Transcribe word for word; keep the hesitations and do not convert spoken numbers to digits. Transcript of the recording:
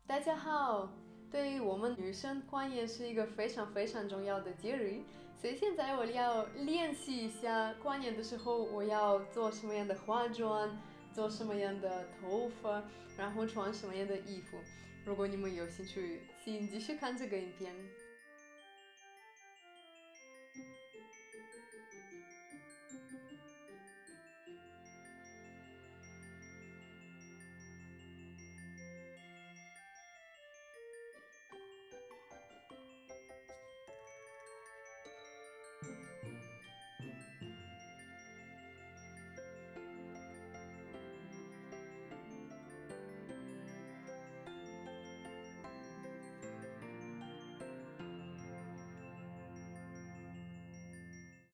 大家好，对于我们女生，跨年是一个非常非常重要的节日，所以现在我要练习一下跨年的时候我要做什么样的化妆，做什么样的头发，然后穿什么样的衣服。如果你们有兴趣，请继续看这个影片。